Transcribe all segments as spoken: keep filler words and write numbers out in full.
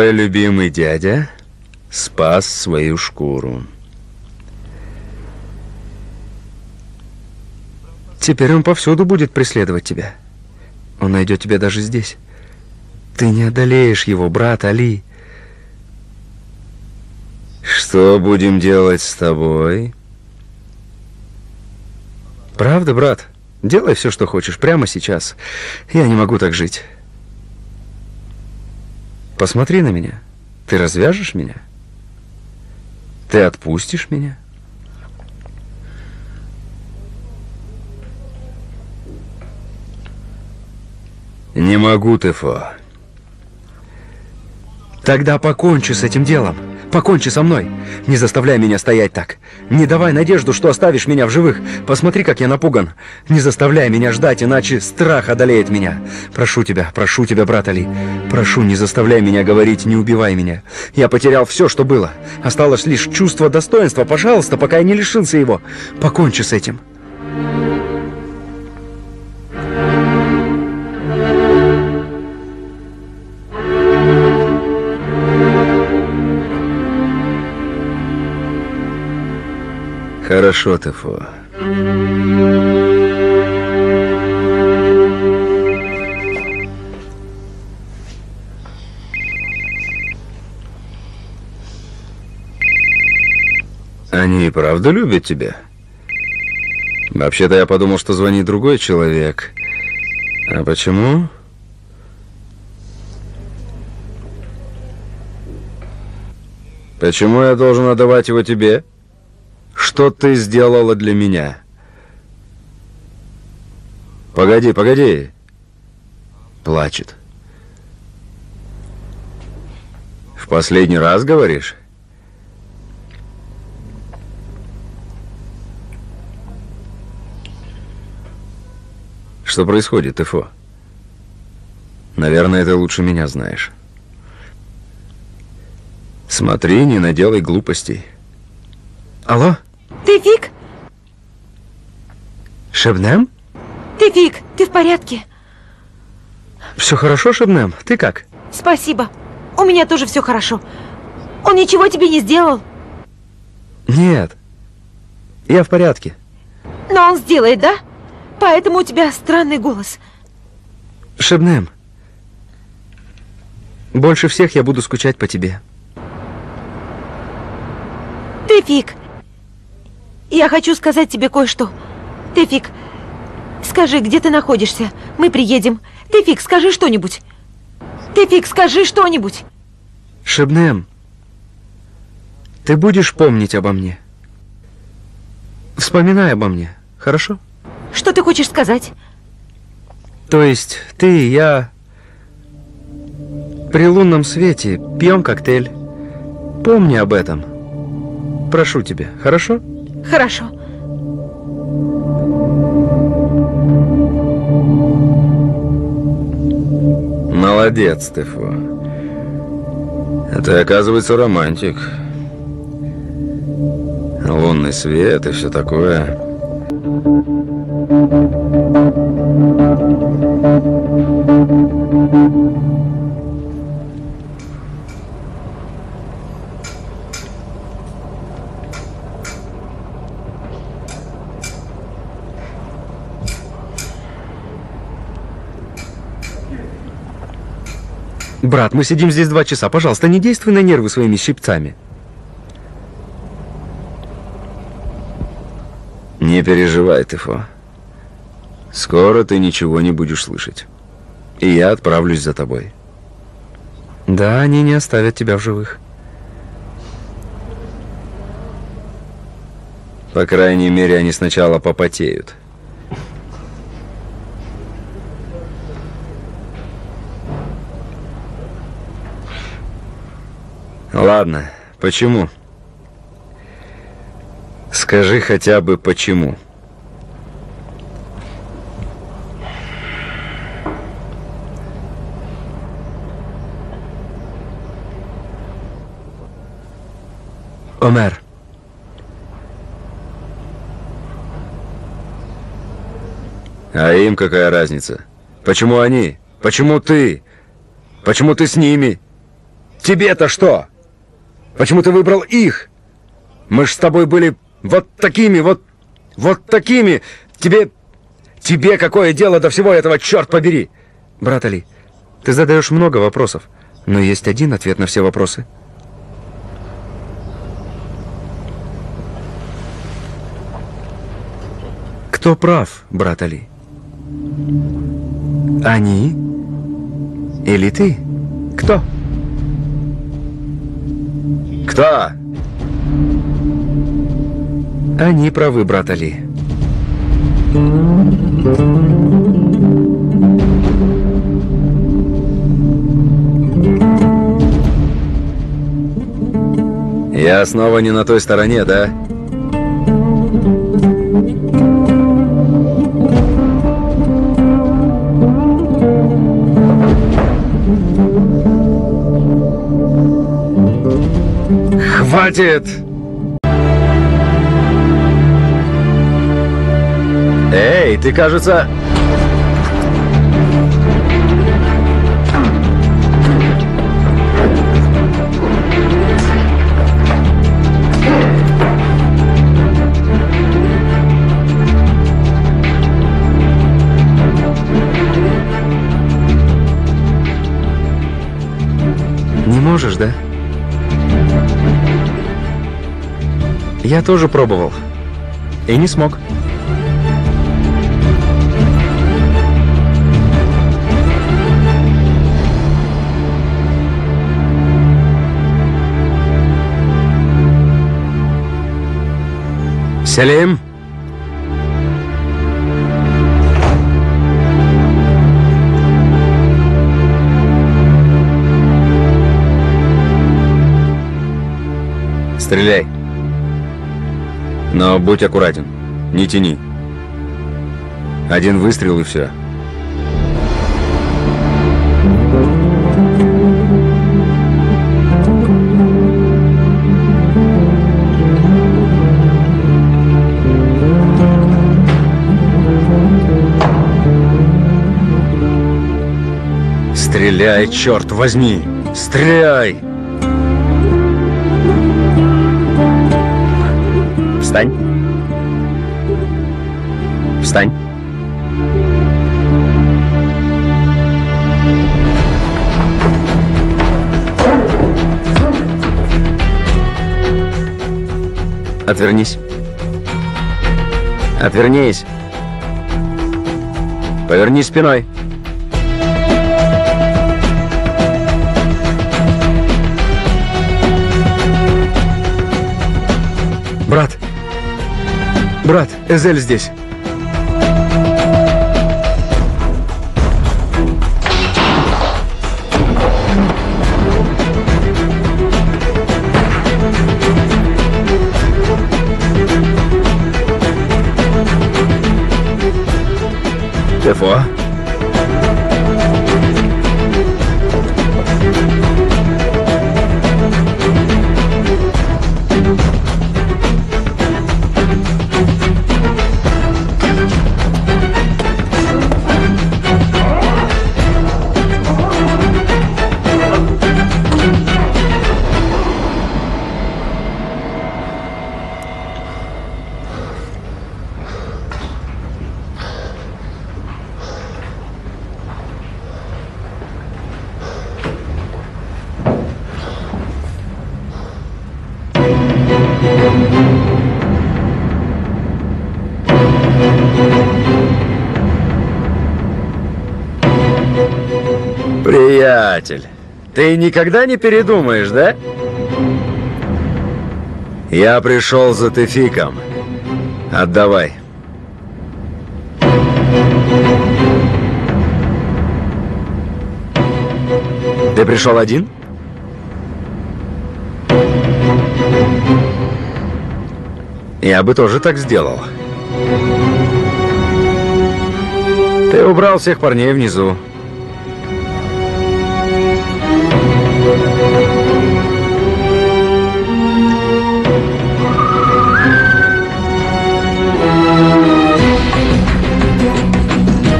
Твой любимый дядя спас свою шкуру. Теперь он повсюду будет преследовать тебя. Он найдет тебя даже здесь. Ты не одолеешь его, брат Али. Что будем делать с тобой? Правда, брат? Делай все, что хочешь, прямо сейчас. Я не могу так жить. Посмотри на меня. Ты развяжешь меня? Ты отпустишь меня? Не могу, Тефо. Тогда покончи с этим делом. Покончи со мной. Не заставляй меня стоять так. Не давай надежду, что оставишь меня в живых. Посмотри, как я напуган. Не заставляй меня ждать, иначе страх одолеет меня. Прошу тебя, прошу тебя, брат Али. Прошу, не заставляй меня говорить, не убивай меня. Я потерял все, что было. Осталось лишь чувство достоинства. Пожалуйста, пока я не лишился его. Покончи с этим. Хорошо, Тефо. Они и правда любят тебя? Вообще-то я подумал, что звонит другой человек. А почему? Почему я должен отдавать его тебе? Что ты сделала для меня? Погоди, погоди. Плачет. В последний раз говоришь? Что происходит, Тефо? Наверное, ты лучше меня знаешь. Смотри, не наделай глупостей. Алло? Тефик? Шебнем? Тефик, ты в порядке? Все хорошо, Шебнем? Ты как? Спасибо. У меня тоже все хорошо. Он ничего тебе не сделал? Нет. Я в порядке. Но он сделает, да? Поэтому у тебя странный голос. Шебнем, больше всех я буду скучать по тебе. Тефик, я хочу сказать тебе кое-что. Тефик, скажи, где ты находишься? Мы приедем. Тефик, скажи что-нибудь. Тефик, скажи что-нибудь. Шебнем, ты будешь помнить обо мне. Вспоминай обо мне, хорошо? Что ты хочешь сказать? То есть ты и я при лунном свете пьем коктейль. Помни об этом. Прошу тебя, хорошо? Хорошо. Молодец, Тефо. А ты, оказывается, романтик. Лунный свет и все такое. Брат, мы сидим здесь два часа. Пожалуйста, не действуй на нервы своими щипцами. Не переживай, Тефо. Скоро ты ничего не будешь слышать. И я отправлюсь за тобой. Да, они не оставят тебя в живых. По крайней мере, они сначала попотеют. Ладно, почему? Скажи хотя бы почему. Омер. А им какая разница? Почему они? Почему ты? Почему ты с ними? Тебе-то что? Почему ты выбрал их? Мы ж с тобой были вот такими, вот... Вот такими. Тебе... Тебе какое дело до всего этого, черт побери? Брат Али, ты задаешь много вопросов, но есть один ответ на все вопросы. Кто прав, брат Али? Они или ты? Кто? Кто? Они правы, брат Али. Я снова не на той стороне, да? Хватит! Эй, ты, кажется... Не можешь, да? Я тоже пробовал. И не смог. Селим? Стреляй. Но будь аккуратен. Не тяни. Один выстрел и все. Стреляй, черт возьми! Стреляй! Встань. Встань. Отвернись. Отвернись. Повернись спиной. Брат! Брат, Эзель здесь. Тефо. Приятель, ты никогда не передумаешь, да? Я пришел за Тефиком. Отдавай. Ты пришел один? Я бы тоже так сделал. Ты убрал всех парней внизу.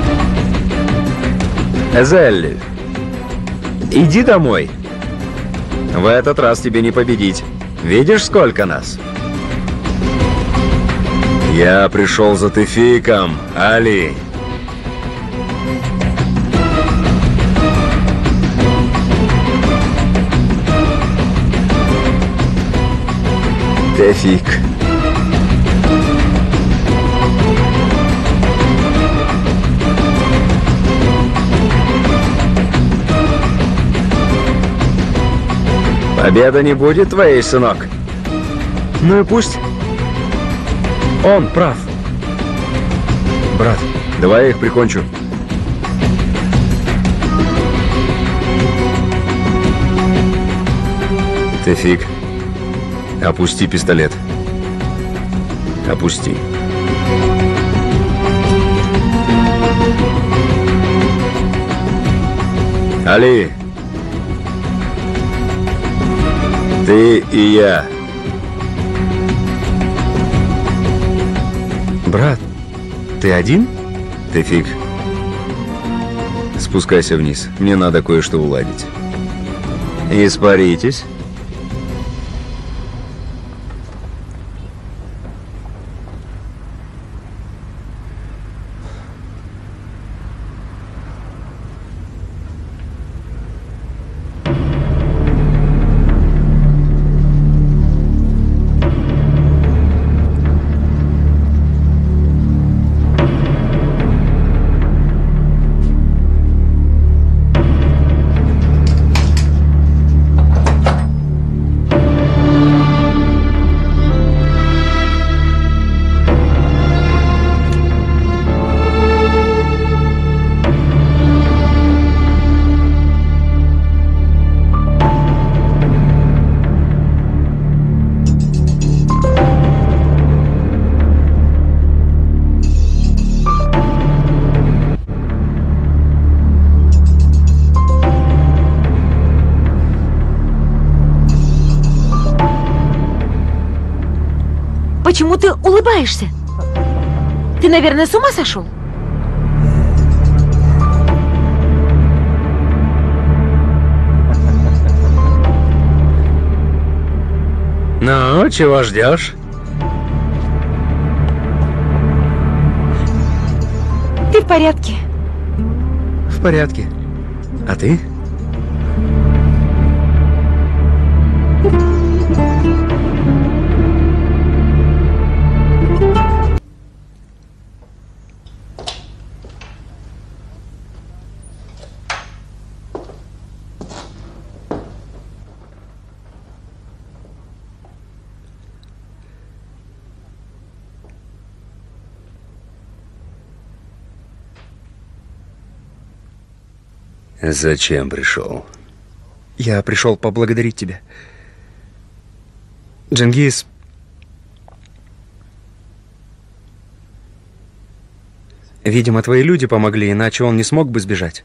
Эзель, иди домой. В этот раз тебе не победить. Видишь, сколько нас? Я пришел за Тефиком, Али. Тефик. Победа не будет твоей, сынок. Ну и пусть. Он прав. Брат, давай я их прикончу. Тефик, опусти пистолет. Опусти. Али, ты и я. Брат, ты один? Тефик, спускайся вниз. Мне надо кое-что уладить. Испаритесь. Почему ты улыбаешься? Ты, наверное, с ума сошел? Ну, чего ждешь? Ты в порядке? В порядке. А ты? Зачем пришел? Я пришел поблагодарить тебя. Джингис... Видимо, твои люди помогли, иначе он не смог бы сбежать.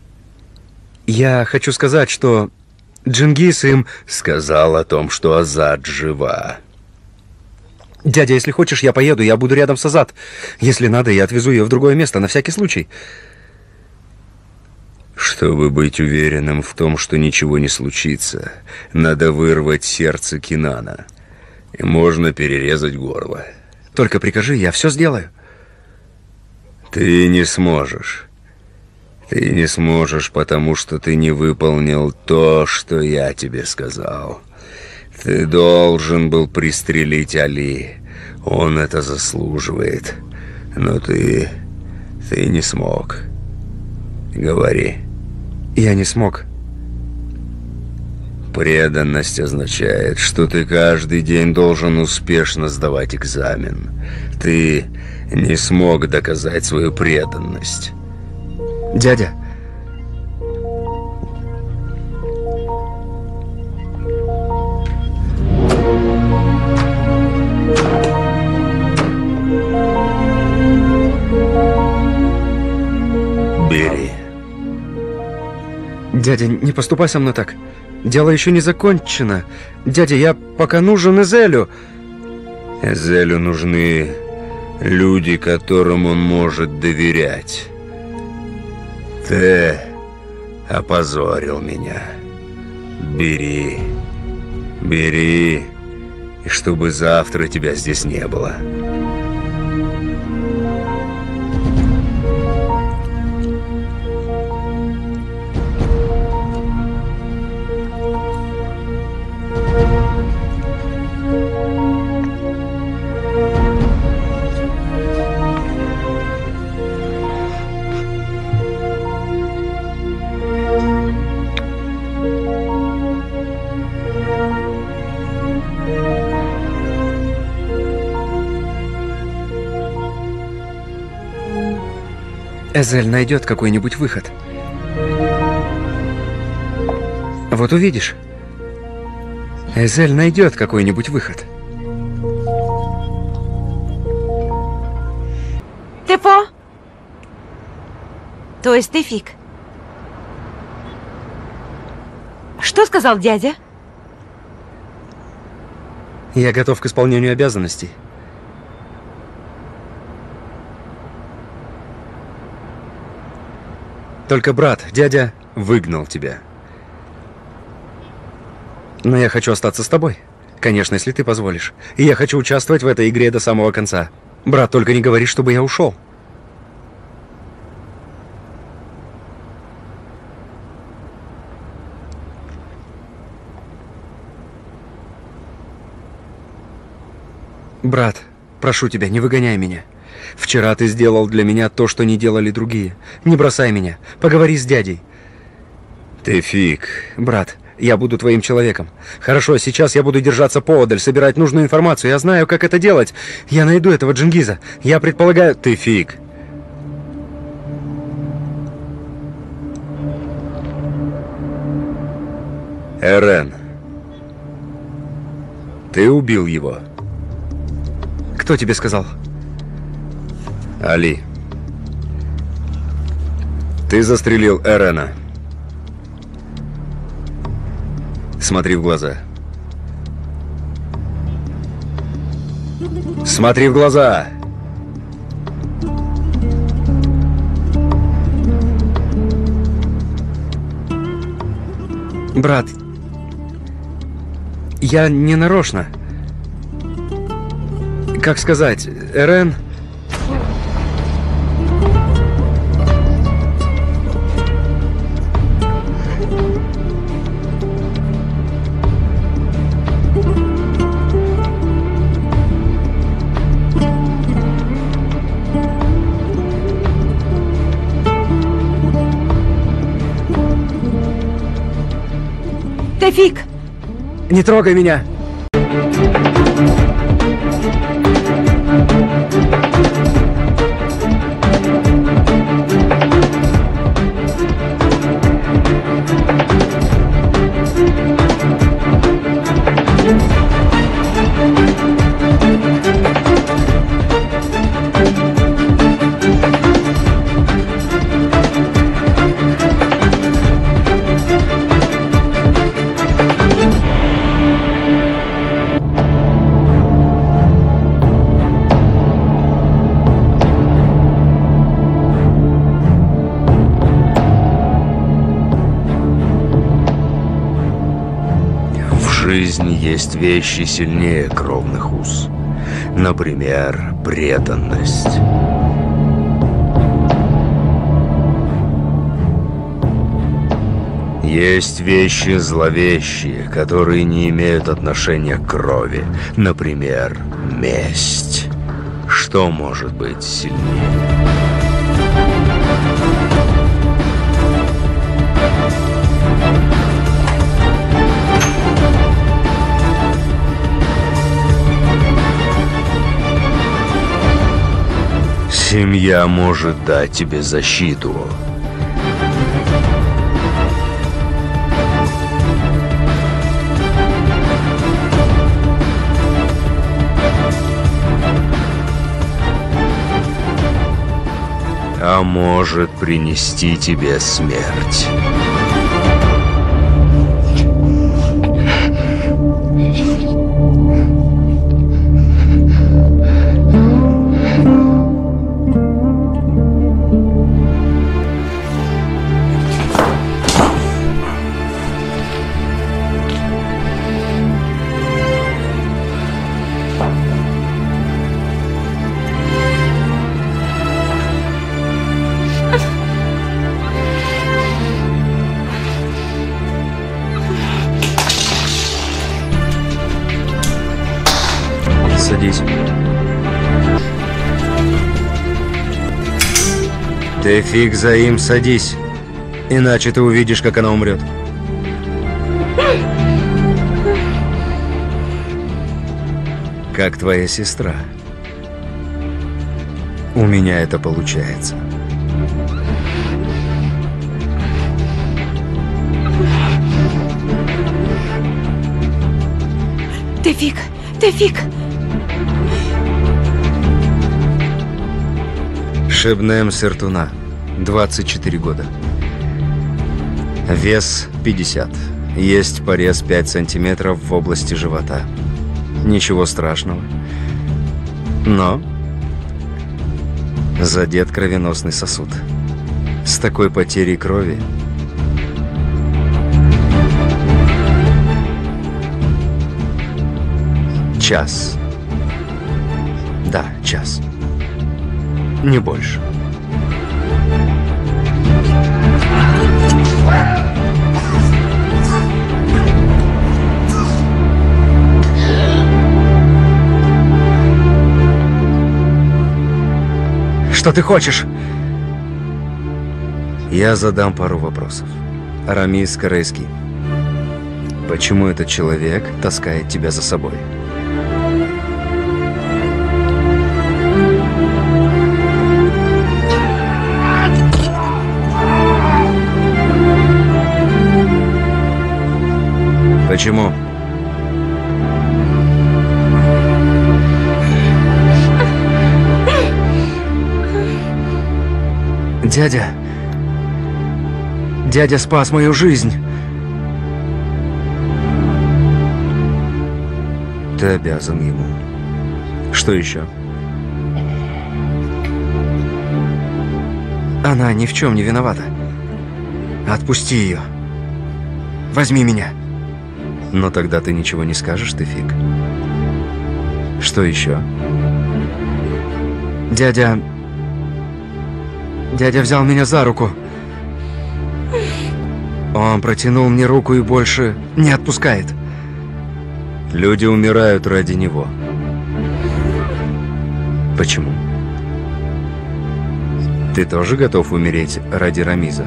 Я хочу сказать, что Джингис им... Сказал о том, что Азад жива. Дядя, если хочешь, я поеду, я буду рядом с Азад. Если надо, я отвезу ее в другое место, на всякий случай. Чтобы быть уверенным в том, что ничего не случится, надо вырвать сердце Кинана. И можно перерезать горло. Только прикажи, я все сделаю. Ты не сможешь. Ты не сможешь, потому что ты не выполнил то, что я тебе сказал. Ты должен был пристрелить Али. Он это заслуживает. Но ты... ты не смог. Говори. Я не смог. Преданность означает, что ты каждый день должен успешно сдавать экзамен. Ты не смог доказать свою преданность. Дядя. Бери. Дядя, не поступай со мной так. Дело еще не закончено. Дядя, я пока нужен Эзелю. Эзелю нужны люди, которым он может доверять. Ты опозорил меня. Бери. Бери. И чтобы завтра тебя здесь не было. Эзель найдет какой-нибудь выход. Вот увидишь. Эзель найдет какой-нибудь выход. Тефо? То есть Тефик? Что сказал дядя? Я готов к исполнению обязанностей. Только, брат, дядя выгнал тебя. Но я хочу остаться с тобой. Конечно, если ты позволишь. И я хочу участвовать в этой игре до самого конца. Брат, только не говори, чтобы я ушел. Брат, прошу тебя, не выгоняй меня. Вчера ты сделал для меня то, что не делали другие. Не бросай меня. Поговори с дядей. Тефик. Брат, я буду твоим человеком. Хорошо, сейчас я буду держаться поодаль, собирать нужную информацию. Я знаю, как это делать. Я найду этого Джингиза. Я предполагаю... Тефик. Эрен. Ты убил его. Кто тебе сказал? Али. Ты застрелил Эрена. Смотри в глаза. Смотри в глаза! Брат, я не нарочно. Как сказать, Эрен... Тефик! Не трогай меня! В жизни есть вещи сильнее кровных уз. Например, преданность. Есть вещи зловещие, которые не имеют отношения к крови. Например, месть. Что может быть сильнее? Семья может дать тебе защиту. А может принести тебе смерть. Тефик, Заим, садись. Иначе ты увидишь, как она умрет. Как твоя сестра. У меня это получается. Тефик, Тефик! Шебнем Сертуна, двадцать четыре года. Вес пятьдесят. Есть порез пять сантиметров в области живота. Ничего страшного. Но задет кровеносный сосуд. С такой потерей крови час. Да, час. Не больше. Что ты хочешь? Я задам пару вопросов. Рамис Карайский. Почему этот человек таскает тебя за собой? Почему? Дядя... Дядя спас мою жизнь. Ты обязан ему. Что еще? Она ни в чем не виновата. Отпусти ее. Возьми меня. Но тогда ты ничего не скажешь, Тефик. Что еще? Дядя... Дядя взял меня за руку. Он протянул мне руку и больше не отпускает. Люди умирают ради него. Почему? Ты тоже готов умереть ради Рамиза?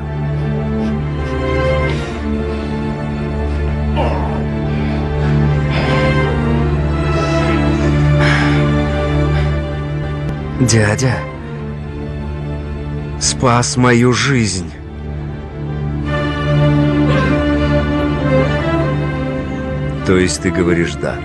Дядя спас мою жизнь. То есть ты говоришь «да».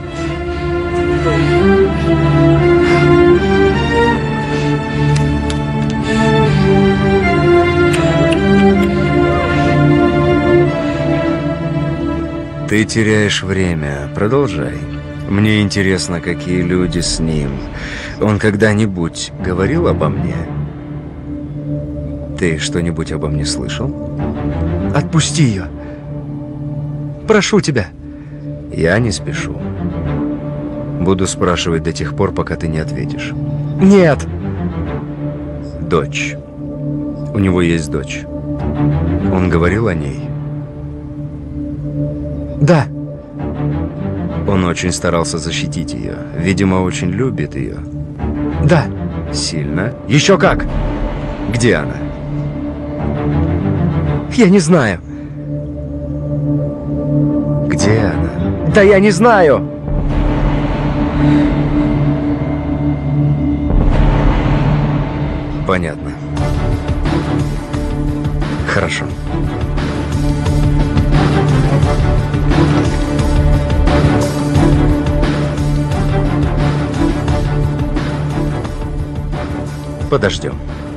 Ты теряешь время. Продолжай. Мне интересно, какие люди с ним. Он когда-нибудь говорил обо мне? Ты что-нибудь обо мне слышал? Отпусти ее. Прошу тебя. Я не спешу. Буду спрашивать до тех пор, пока ты не ответишь. Нет. Дочь. У него есть дочь. Он говорил о ней? Да. Он очень старался защитить ее. Видимо, очень любит ее. Да. Сильно? Еще как. Где она? Я не знаю. Где она? Да я не знаю. Понятно. Хорошо. Подождем.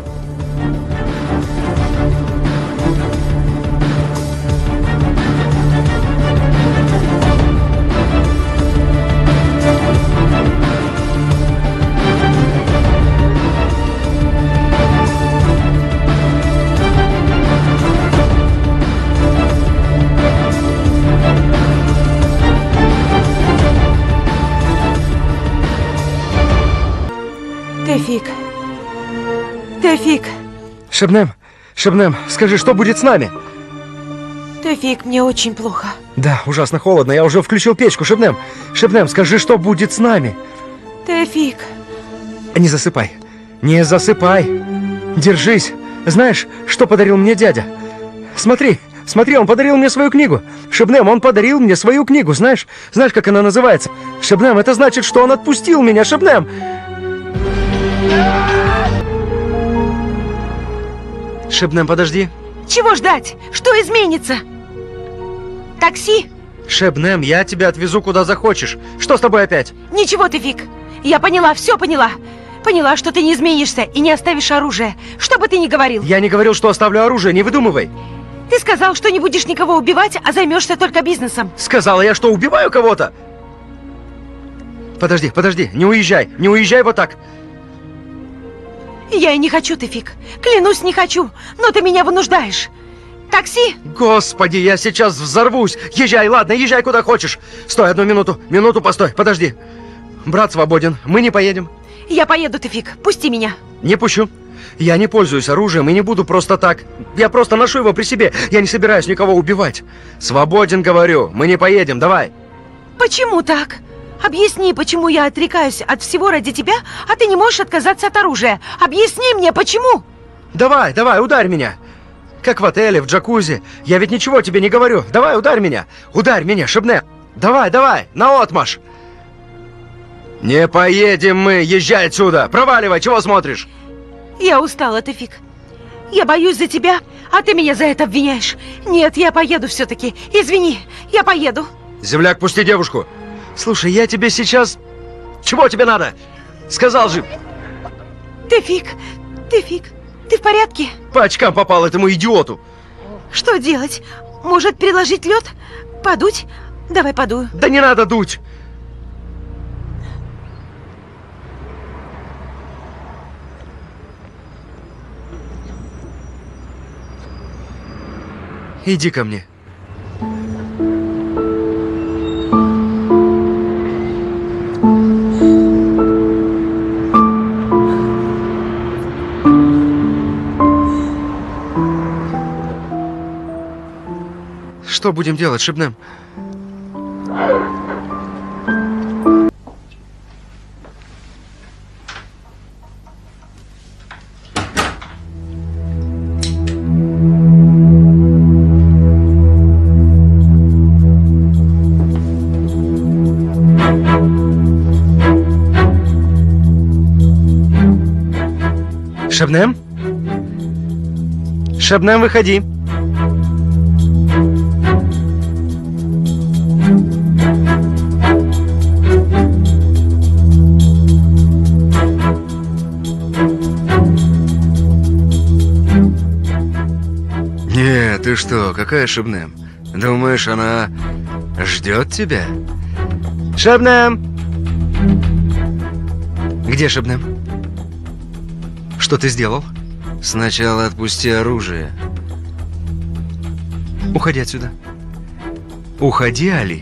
Тефик. Тефик. Шебнем, Шебнем, скажи, что будет с нами? Тефик, мне очень плохо. Да, ужасно холодно. Я уже включил печку. Шебнем, Шебнем, скажи, что будет с нами? Тефик. Не засыпай. Не засыпай. Держись. Знаешь, что подарил мне дядя? Смотри, смотри, он подарил мне свою книгу. Шебнем, он подарил мне свою книгу, знаешь? Знаешь, как она называется? Шебнем, это значит, что он отпустил меня, Шебнем. Шебнем, подожди. Чего ждать? Что изменится? Такси? Шебнем, я тебя отвезу куда захочешь. Что с тобой опять? Ничего, Тефик. Я поняла, все поняла. Поняла, что ты не изменишься и не оставишь оружие. Что бы ты ни говорил. Я не говорил, что оставлю оружие, не выдумывай. Ты сказал, что не будешь никого убивать, а займешься только бизнесом. Сказала я, что убиваю кого-то? Подожди, подожди, не уезжай, не уезжай вот так. Я и не хочу, Тефик. Клянусь, не хочу, но ты меня вынуждаешь. Такси? Господи, я сейчас взорвусь. Езжай, ладно, езжай куда хочешь. Стой, одну минуту, минуту, постой, подожди. Брат свободен, мы не поедем. Я поеду, Тефик, пусти меня. Не пущу. Я не пользуюсь оружием и не буду просто так. Я просто ношу его при себе. Я не собираюсь никого убивать. Свободен, говорю. Мы не поедем, давай. Почему так? Объясни, почему я отрекаюсь от всего ради тебя, а ты не можешь отказаться от оружия. Объясни мне, почему? Давай, давай, ударь меня. Как в отеле, в джакузи. Я ведь ничего тебе не говорю. Давай, ударь меня. Ударь меня, Шебнем. Давай, давай, наотмашь. Не поедем мы, езжай отсюда. Проваливай, чего смотришь? Я устала, Тефик. Я боюсь за тебя, а ты меня за это обвиняешь. Нет, я поеду все-таки. Извини, я поеду. Земляк, пусти девушку. Слушай, я тебе сейчас... Чего тебе надо? Сказал же. Тефик, Тефик, ты в порядке? По очкам попал этому идиоту. Что делать? Может, приложить лед? Подуть? Давай подую. Да не надо дуть. Иди ко мне. Что будем делать, Шебнем? Шебнем? Шебнем, выходи. Нет, ты что, какая Шебнем? Думаешь, она ждет тебя? Шебнем! Где Шебнем? Что ты сделал? Сначала отпусти оружие. Уходи отсюда. Уходи, Али.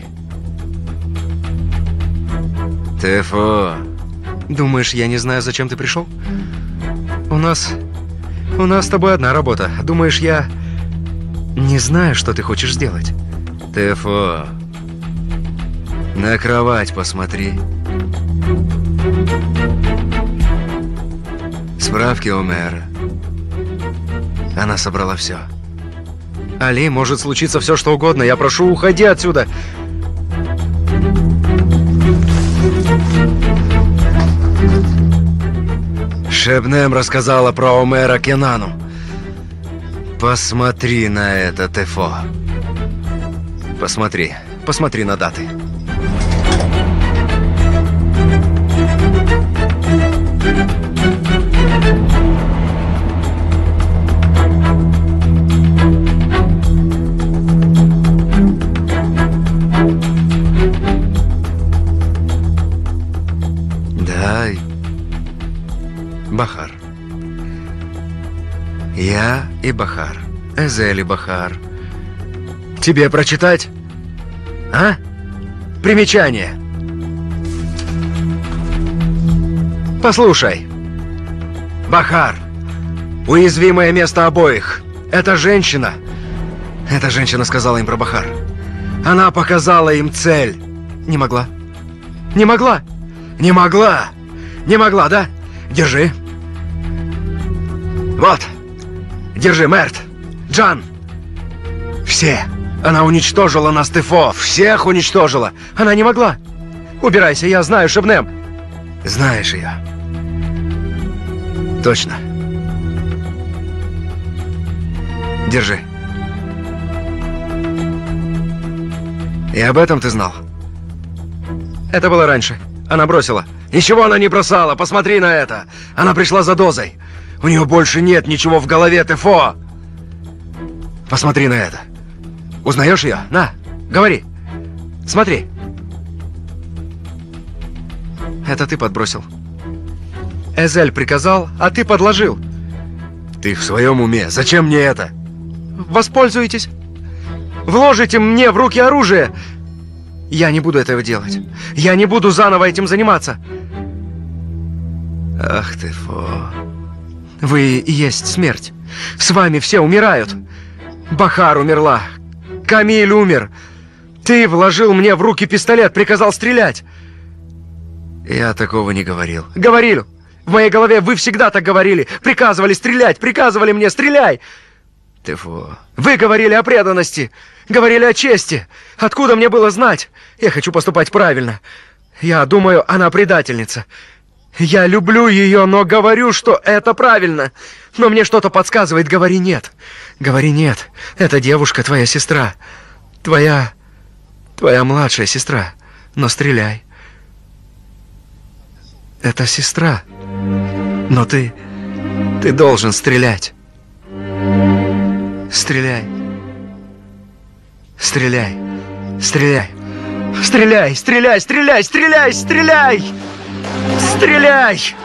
Тефо. Думаешь, я не знаю, зачем ты пришел? У нас... У нас с тобой одна работа. Думаешь, я... не знаю, что ты хочешь сделать? Тефо. На кровать посмотри. Справки Омера. Она собрала все. Али, может случиться все, что угодно. Я прошу, уходи отсюда. Шебнем рассказала про Омера Кенану. Посмотри на это, Тефо. Посмотри. Посмотри на даты. Бахар. Я и Бахар. Эзели Бахар. Тебе прочитать? А? Примечание. Послушай. Бахар. Уязвимое место обоих. Эта женщина... Эта женщина сказала им про Бахар. Она показала им цель. Не могла. Не могла. Не могла. Не могла, да? Держи. Вот. Держи, Мерт. Джан. Все. Она уничтожила нас, Тефо. Всех уничтожила. Она не могла. Убирайся, я знаю Шебнем. Знаешь ее. Точно. Держи. И об этом ты знал? Это было раньше. Она бросила. Ничего она не бросала, посмотри на это. Она пришла за дозой. У нее больше нет ничего в голове, Тефо. Посмотри на это. Узнаешь ее? На, говори. Смотри. Это ты подбросил. Эзель приказал, а ты подложил. Ты в своем уме. Зачем мне это? Воспользуйтесь. Вложите мне в руки оружие. Я не буду этого делать. Я не буду заново этим заниматься. Ах ты, Фо. Вы и есть смерть. С вами все умирают. Бахар умерла. Камиль умер. Ты вложил мне в руки пистолет, приказал стрелять. Я такого не говорил. Говорил. В моей голове вы всегда так говорили. Приказывали стрелять, приказывали мне, стреляй. Тефо. Вы говорили о преданности. Говорили о чести. Откуда мне было знать? Я хочу поступать правильно. Я думаю, она предательница. Я люблю ее, но говорю, что это правильно. Но мне что-то подсказывает, говори нет. Говори нет. Эта девушка твоя сестра. Твоя... Твоя младшая сестра. Но стреляй. Это сестра. Но ты... Ты должен стрелять. Стреляй. Стреляй. Стреляй. Стреляй, стреляй, стреляй, стреляй, стреляй! Стреляй!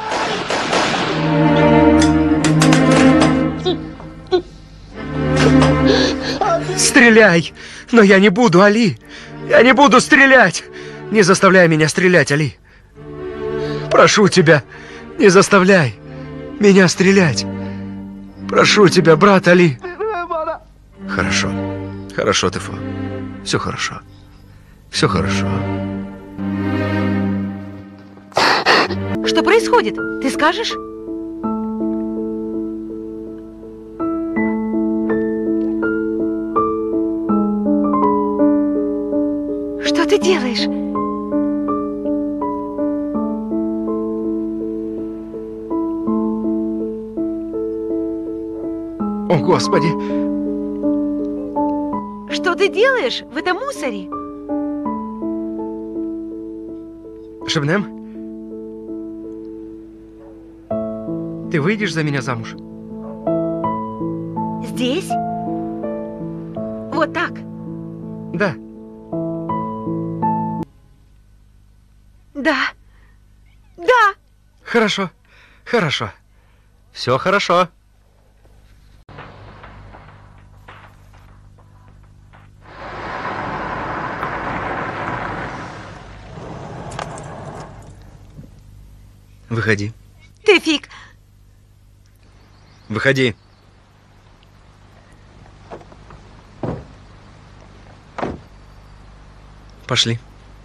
Стреляй! Но я не буду, Али! Я не буду стрелять! Не заставляй меня стрелять, Али! Прошу тебя, не заставляй меня стрелять! Прошу тебя, брат Али! Хорошо. Хорошо, Тефо. Все хорошо. Все хорошо. Что происходит? Ты скажешь? Что ты делаешь? О, Господи! Что ты делаешь в этом мусоре? Шебнем? Ты выйдешь за меня замуж? Здесь? Вот так? Да. Да. Да. Хорошо. Хорошо. Все хорошо. Выходи. Тефик. Выходи. Пошли.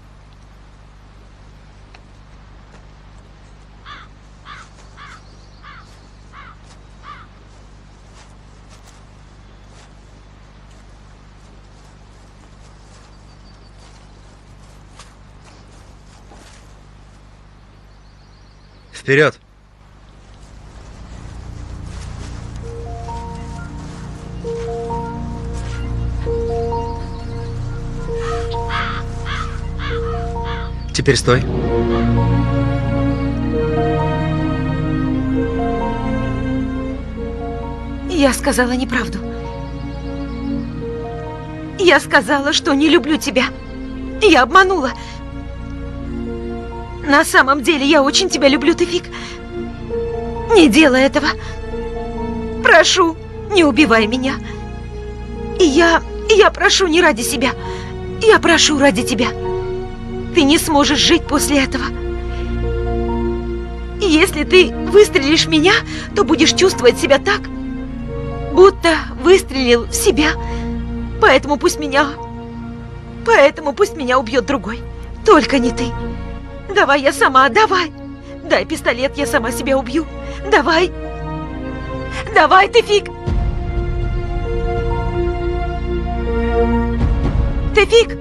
Вперед! Теперь стой. Я сказала неправду. Я сказала, что не люблю тебя. Я обманула. На самом деле, я очень тебя люблю, Тефик. Не делай этого. Прошу, не убивай меня. И я... я прошу не ради себя. Я прошу ради тебя. Ты не сможешь жить после этого. Если ты выстрелишь в меня, то будешь чувствовать себя так, будто выстрелил в себя. Поэтому пусть меня... Поэтому пусть меня убьет другой. Только не ты. Давай я сама, давай. Дай пистолет, я сама себя убью. Давай. Давай, Тевфик. Тевфик.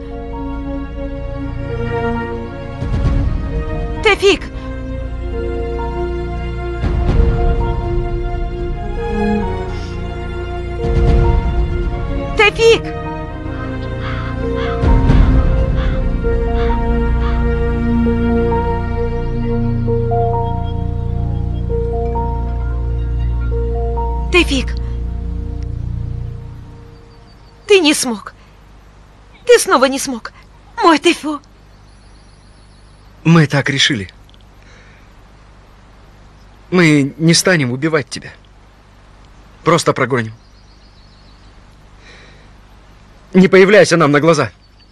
Тевфик. Тевфик. Тевфик. Ты не смог. Ты снова не смог. Мой Тефо. Мы так решили. Мы не станем убивать тебя. Просто прогоним. Не появляйся нам на глаза.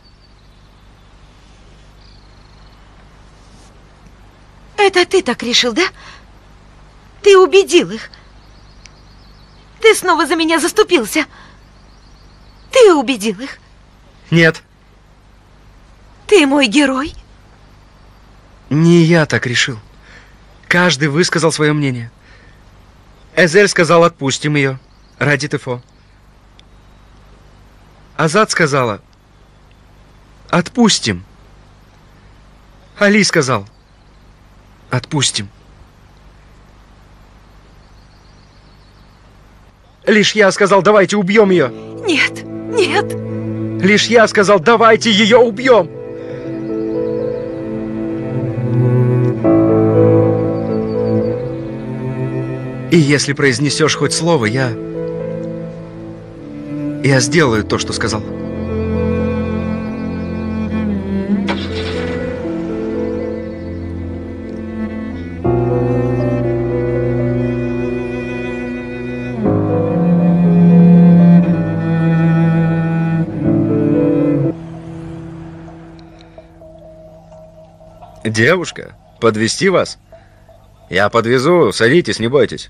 Это ты так решил, да? Ты убедил их. Ты снова за меня заступился. Ты убедил их. Нет. Ты мой герой. Не я так решил. Каждый высказал свое мнение. Эзель сказал, отпустим ее ради Тефо. Азат сказала, отпустим. Али сказал, отпустим. Лишь я сказал, давайте убьем ее. Нет, нет. Лишь я сказал, давайте ее убьем. И если произнесешь хоть слово, я... Я сделаю то, что сказал. Девушка, подвезти вас? Я подвезу, садитесь, не бойтесь.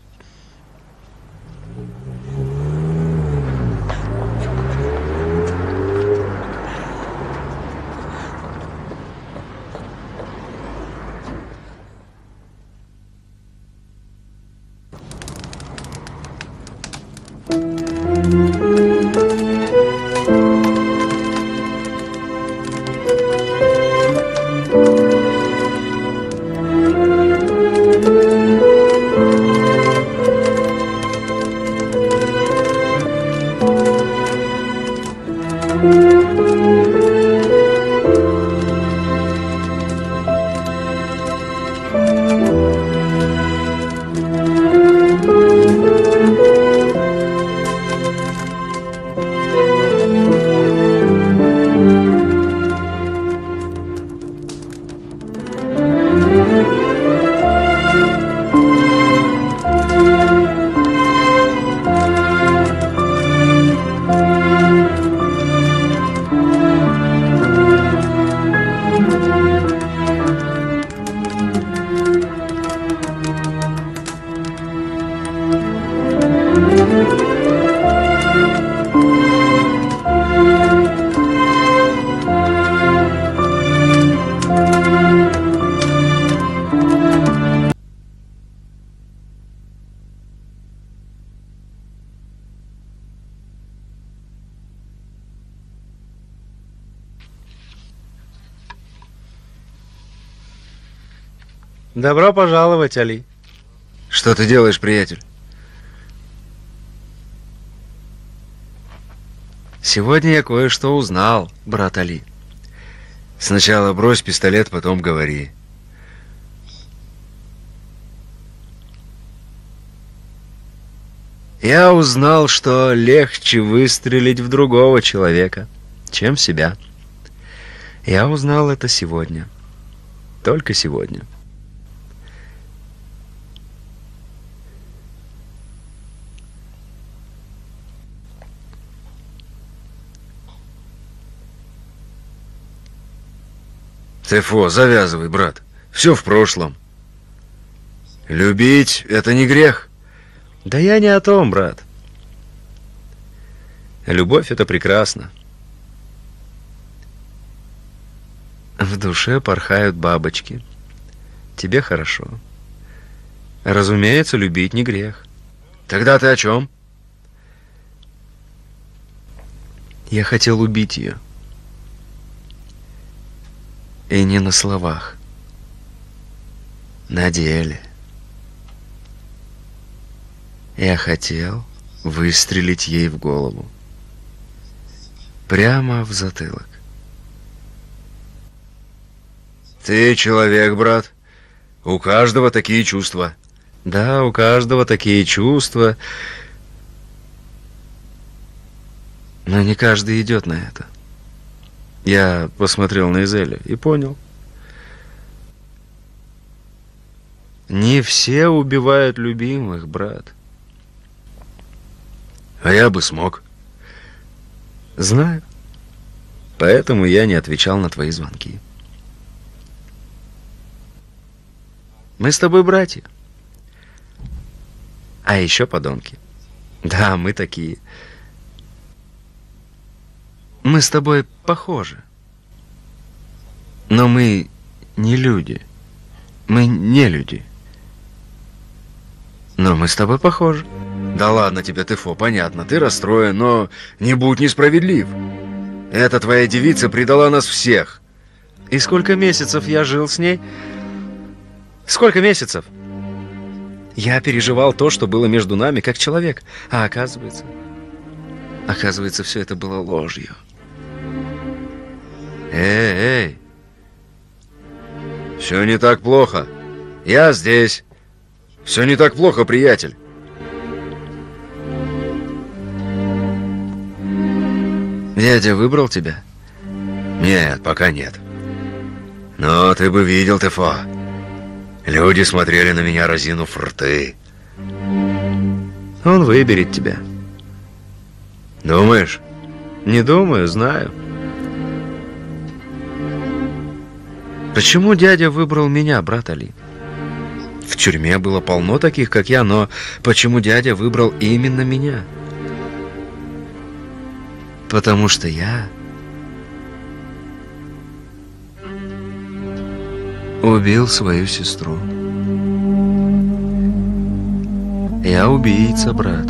Добро пожаловать, Али. Что ты делаешь, приятель? Сегодня я кое-что узнал, брат Али. Сначала брось пистолет, потом говори. Я узнал, что легче выстрелить в другого человека, чем в себя. Я узнал это сегодня. Только сегодня. Тефо, завязывай, брат. Все в прошлом. Любить — это не грех. Да я не о том, брат. Любовь — это прекрасно. В душе порхают бабочки. тебе хорошо. Разумеется, любить не грех. Тогда ты о чем? Я хотел убить ее. И не на словах. На деле. Я хотел выстрелить ей в голову. Прямо в затылок. Ты человек, брат. У каждого такие чувства. Да, у каждого такие чувства. Но не каждый идет на это. Я посмотрел на Изеля и понял. Не все убивают любимых, брат. А я бы смог. Знаю. Поэтому я не отвечал на твои звонки. Мы с тобой братья. А еще подонки. Да, мы такие. Мы с тобой похожи. Но мы не люди. Мы не люди. Но мы с тобой похожи. Да ладно тебе, Тефо, понятно, ты расстроен, но не будь несправедлив. Эта твоя девица предала нас всех. И сколько месяцев я жил с ней? Сколько месяцев? Я переживал то, что было между нами, как человек. А оказывается... Оказывается, все это было ложью. Эй, эй. Все не так плохо. Я здесь. Все не так плохо, приятель. Дядя выбрал тебя? Нет, пока нет. Но ты бы видел, Тефо. Люди смотрели на меня, разинув рты. Он выберет тебя. Думаешь? Не думаю, знаю. Почему дядя выбрал меня, брат Али? В тюрьме было полно таких, как я, но почему дядя выбрал именно меня? Потому что я убил свою сестру. Я убийца, брат.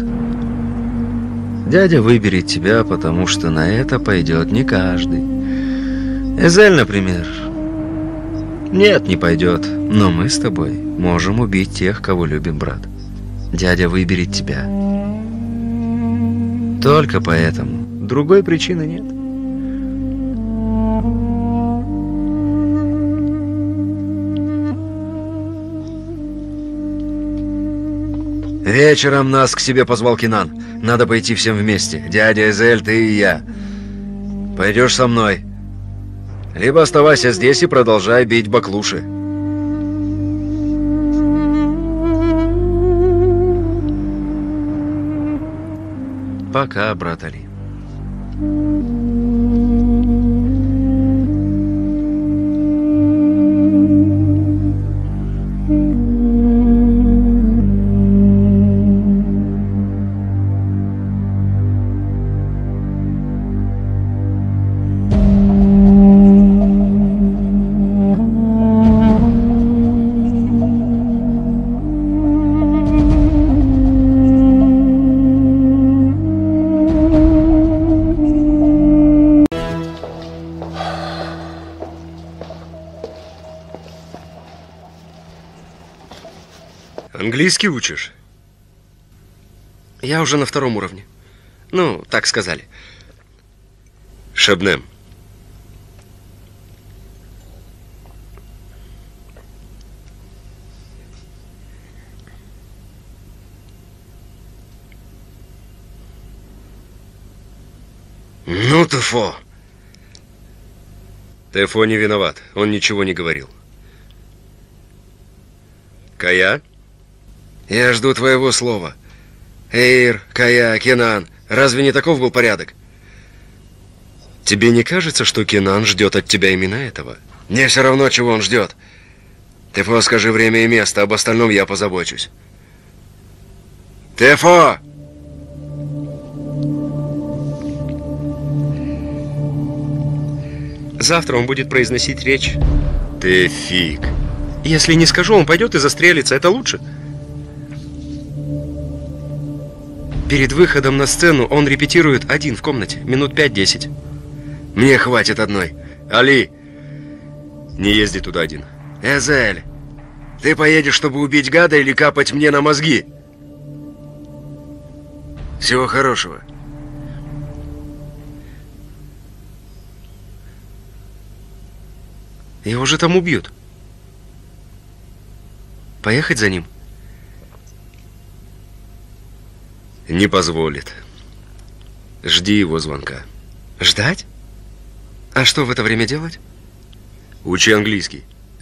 Дядя выберет тебя, потому что на это пойдет не каждый. Эзель, например. Нет, не пойдет. Но мы с тобой можем убить тех, кого любим, брат. Дядя выберет тебя. Только поэтому. Другой причины нет. Вечером нас к себе позвал Кенан. Надо пойти всем вместе. Дядя Эзель, ты и я. Пойдешь со мной. Либо оставайся здесь и продолжай бить баклуши. Пока, брат Али. Английский учишь? Я уже на втором уровне. Ну, так сказали. Шебнем. Ну, Тефо. Тефо не виноват. Он ничего не говорил. Кая? Я жду твоего слова. Эйр, Кая, Кенан. Разве не таков был порядок? Тебе не кажется, что Кенан ждет от тебя именно этого? Мне все равно, чего он ждет. Тефо, скажи время и место, об остальном я позабочусь. Тефо! Завтра он будет произносить речь. Ты фиг. Если не скажу, он пойдет и застрелится. Это лучше. Перед выходом на сцену он репетирует один в комнате. Минут пять-десять. Мне хватит одной. Али, не езди туда один. Эзель, ты поедешь, чтобы убить гада или капать мне на мозги? Всего хорошего. Его же там убьют. Поехать за ним? Не позволит. Жди его звонка. Ждать? А что в это время делать? Учи английский.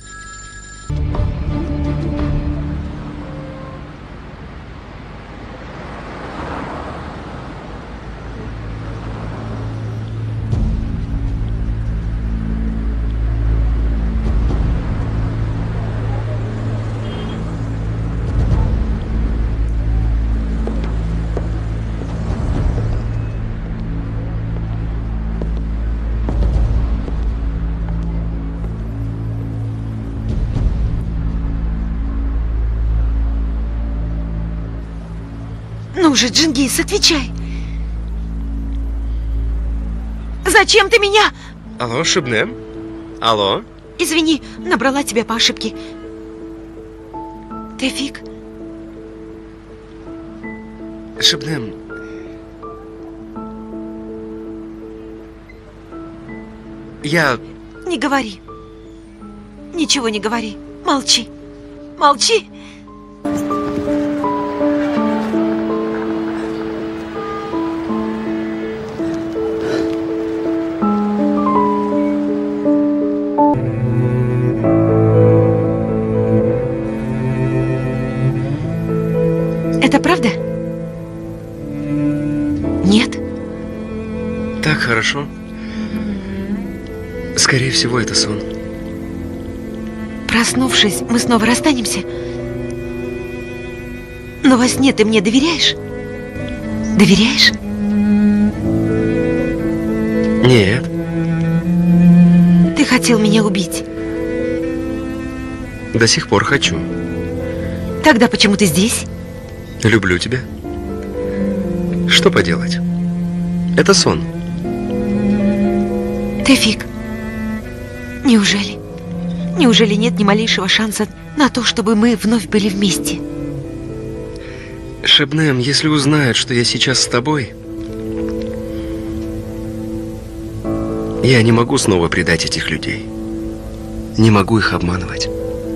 Ну же, Джингис, отвечай. Зачем ты меня? Алло, Шебнем? Алло? Извини, набрала тебя по ошибке. Тевфик? Шебнем. Я... Не говори. Ничего не говори. Молчи. Молчи. Это правда? Нет? Так хорошо. Скорее всего, это сон. Проснувшись, мы снова расстанемся. Но во сне ты мне доверяешь? Доверяешь? Нет. Ты хотел меня убить. До сих пор хочу. Тогда почему ты здесь? Люблю тебя. Что поделать? Это сон. Тевфик, неужели? Неужели нет ни малейшего шанса на то, чтобы мы вновь были вместе? Шебнем, если узнают, что я сейчас с тобой, я не могу снова предать этих людей. Не могу их обманывать.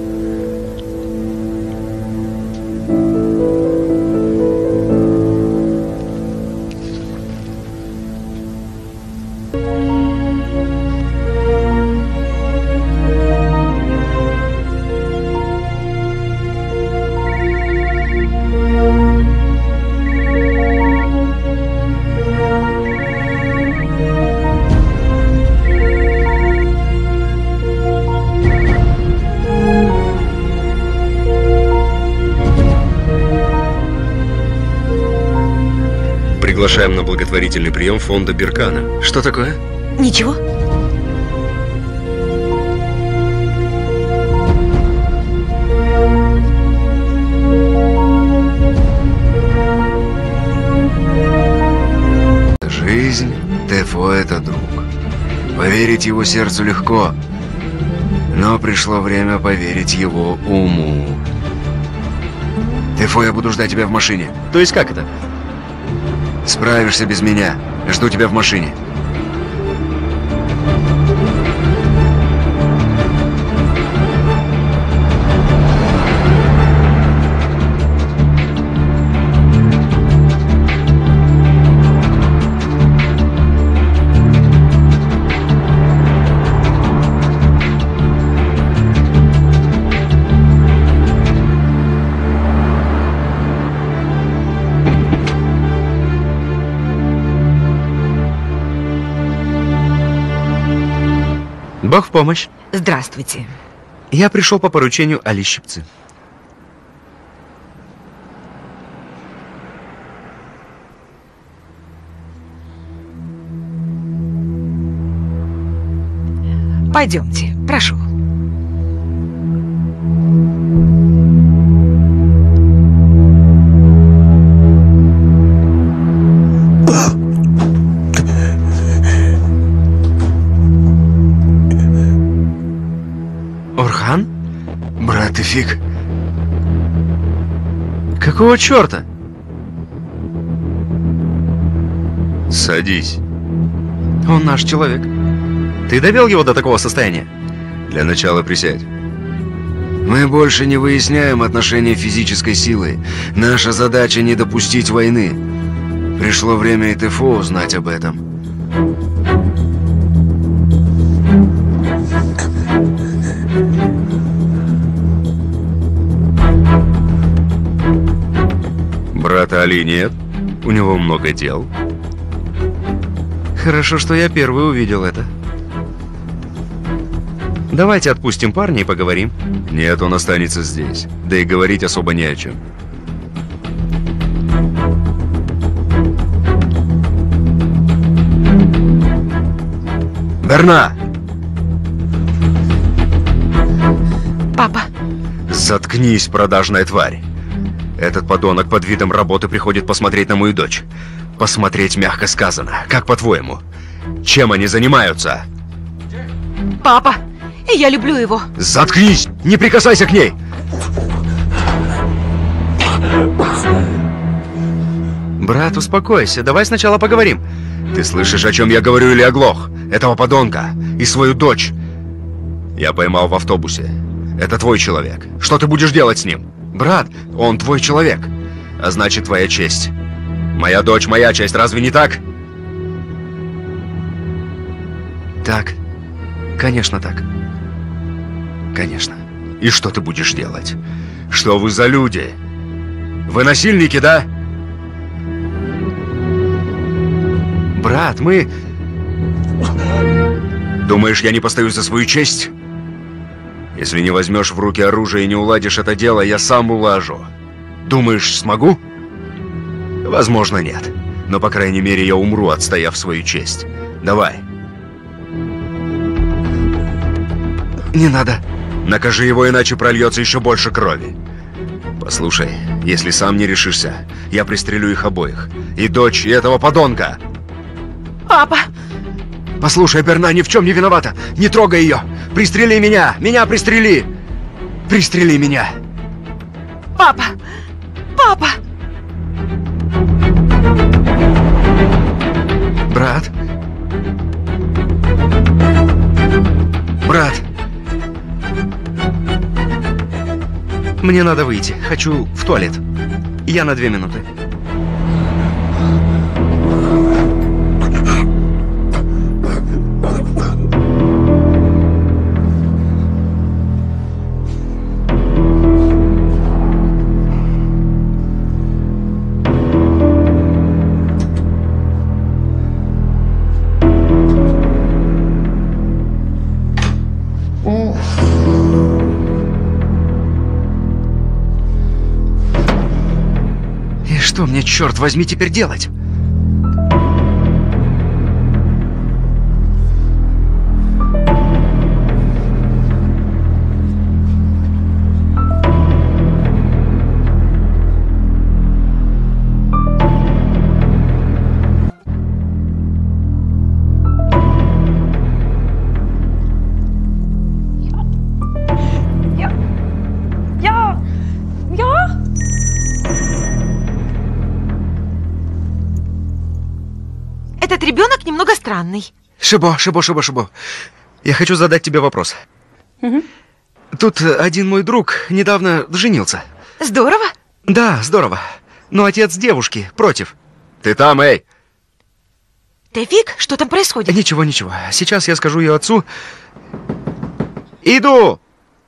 Приглашаем на благотворительный прием фонда Беркана. Что такое? Ничего. Жизнь Тефо — это друг. Поверить его сердцу легко, но пришло время поверить его уму. Тефо, я буду ждать тебя в машине. То есть как это? Справишься без меня. Жду тебя в машине. Бог в помощь. Здравствуйте. Я пришел по поручению Али Щипцы. Пойдемте, прошу. Какого черта? Садись. Он наш человек. Ты довел его до такого состояния? Для начала присядь. Мы больше не выясняем отношения физической силы. Наша задача не допустить войны. Пришло время и ТФО узнать об этом. Брата Али нет. У него много дел. Хорошо, что я первый увидел это. Давайте отпустим парня и поговорим. Нет, он останется здесь. Да и говорить особо не о чем. Берна! Папа. Заткнись, продажная тварь. Этот подонок под видом работы приходит посмотреть на мою дочь. Посмотреть, мягко сказано. Как по-твоему? Чем они занимаются? Папа. И я люблю его. Заткнись! Не прикасайся к ней! Брат, успокойся. Давай сначала поговорим. Ты слышишь, о чем я говорю, или оглох? Этого подонка и свою дочь я поймал в автобусе. Это твой человек. Что ты будешь делать с ним? Брат, он твой человек. А значит, твоя честь. Моя дочь, моя честь. Разве не так? Так. Конечно, так. Конечно. И что ты будешь делать? Что вы за люди? Вы насильники, да? Брат, мы... Думаешь, я не постою за свою честь? Если не возьмешь в руки оружие и не уладишь это дело, я сам улажу. Думаешь, смогу? Возможно, нет. Но, по крайней мере, я умру, отстояв свою честь. Давай. Не надо. Накажи его, иначе прольется еще больше крови. Послушай, если сам не решишься, я пристрелю их обоих. И дочь, и этого подонка. Папа. Послушай, Берна ни в чем не виновата. Не трогай ее. Пристрели меня. Меня пристрели. Пристрели меня. Папа. Папа. Брат. Брат. Мне надо выйти. Хочу в туалет. Я на две минуты. Что мне, черт возьми, теперь делать? Этот ребенок немного странный. Шибо, Шибо, Шибо, Шибо. Я хочу задать тебе вопрос. Угу. Тут один мой друг недавно женился. Здорово. Да, здорово. Но отец девушки против. Ты там, эй! Тевфик, что там происходит? Ничего, ничего. Сейчас я скажу ее отцу. Иду!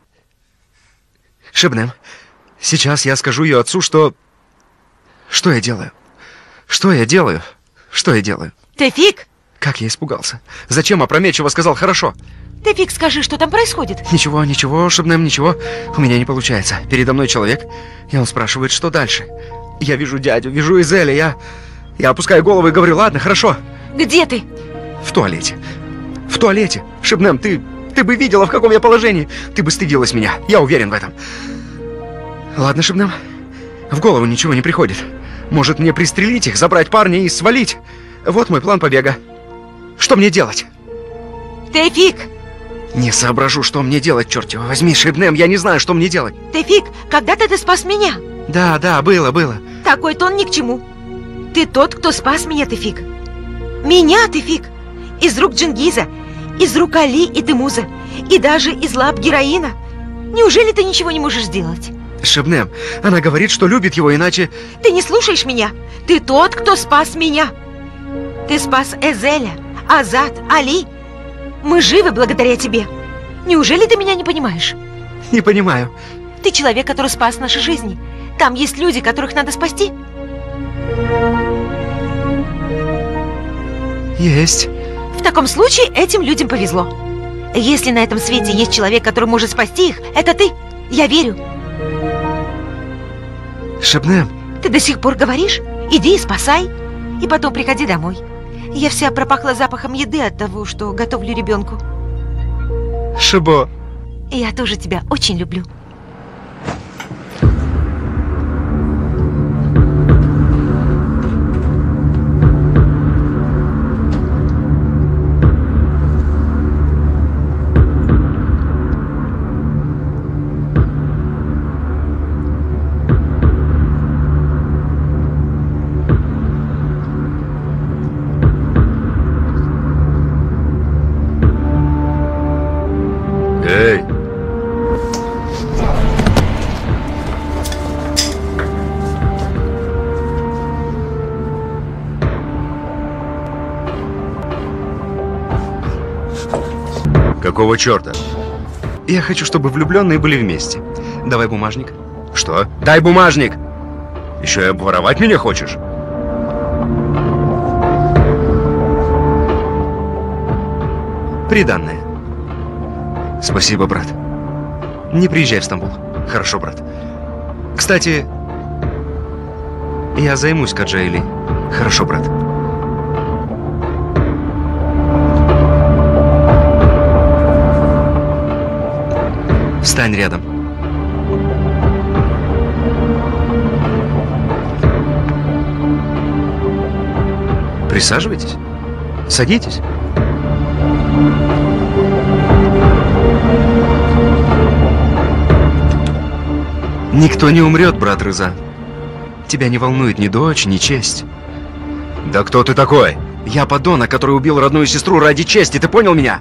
Шибнем, сейчас я скажу ее отцу, что... Что я делаю? Что я делаю? Что я делаю? Тевфик! Как я испугался. Зачем опрометчиво сказал «хорошо»? Тевфик, скажи, что там происходит? Ничего, ничего, Шибнем, ничего. У меня не получается. Передо мной человек, и он спрашивает, что дальше. Я вижу дядю, вижу Изеля, я... Я опускаю голову и говорю, ладно, хорошо. Где ты? В туалете. В туалете. Шибнем, ты... Ты бы видела, в каком я положении. Ты бы стыдилась меня, я уверен в этом. Ладно, Шибнем. В голову ничего не приходит. Может, мне пристрелить их, забрать парня и свалить? Вот мой план побега. Что мне делать? Тевфик! Не соображу, что мне делать, черт его возьми, Шибнем, я не знаю, что мне делать. Тевфик, когда-то ты спас меня. Да, да, было, было. Такой тон ни к чему. Ты тот, кто спас меня, Тевфик. Меня, Тевфик. Из рук Джингиза, из рук Али и Темуза, и даже из лап героина. Неужели ты ничего не можешь сделать? Шебнем, она говорит, что любит его, иначе... Ты не слушаешь меня. Ты тот, кто спас меня. Ты спас Эзеля, Азат, Али. Мы живы благодаря тебе. Неужели ты меня не понимаешь? Не понимаю. Ты человек, который спас наши жизни. Там есть люди, которых надо спасти. Есть. В таком случае этим людям повезло. Если на этом свете есть человек, который может спасти их, это ты. Я верю. Шебнем. Ты до сих пор говоришь? Иди и спасай. И потом приходи домой. Я вся пропахла запахом еды от того, что готовлю ребенку. Шебо. Я тоже тебя очень люблю. Эй! Какого черта? Я хочу, чтобы влюбленные были вместе. Давай бумажник. Что? Дай бумажник! Еще и обворовать меня хочешь? Приданное. Спасибо, брат. Не приезжай в Стамбул. Хорошо, брат. Кстати, я займусь Каджа-Эли. Хорошо, брат. Встань рядом. Присаживайтесь. Садитесь. Никто не умрет, брат Рыза. Тебя не волнует ни дочь, ни честь. Да кто ты такой? Я подонок, который убил родную сестру ради чести. Ты понял меня?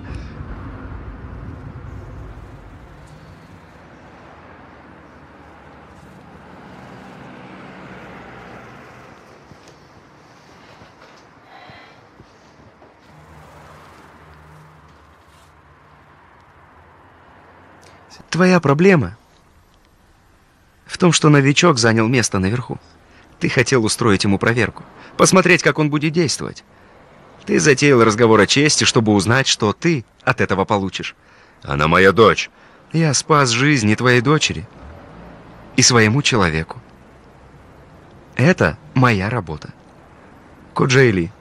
Твоя проблема в том, что новичок занял место наверху. Ты хотел устроить ему проверку, посмотреть, как он будет действовать. Ты затеял разговор о чести, чтобы узнать, что ты от этого получишь. Она моя дочь. Я спас жизни твоей дочери и своему человеку. Это моя работа. Коджа-Эли.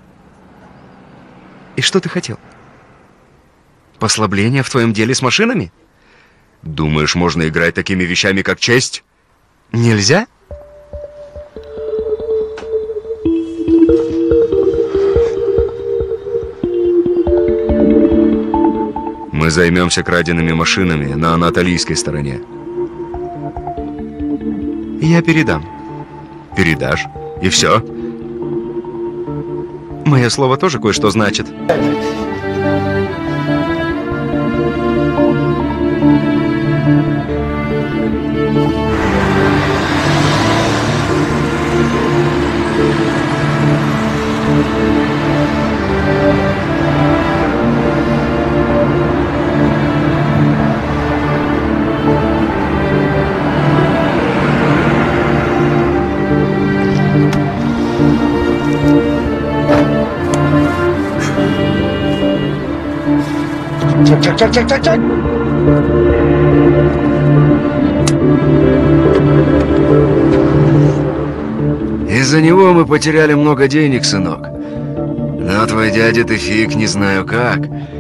И что ты хотел? Послабление в твоем деле с машинами? Думаешь, можно играть такими вещами, как честь? Нельзя? Мы займемся краденными машинами на анатолийской стороне. Я передам. Передашь? И все? Мое слово тоже кое-что значит. Чак, чак, чак, чак, чак, чак. Из-за него мы потеряли много денег, сынок. Но твой дядя Тевфик, не знаю как,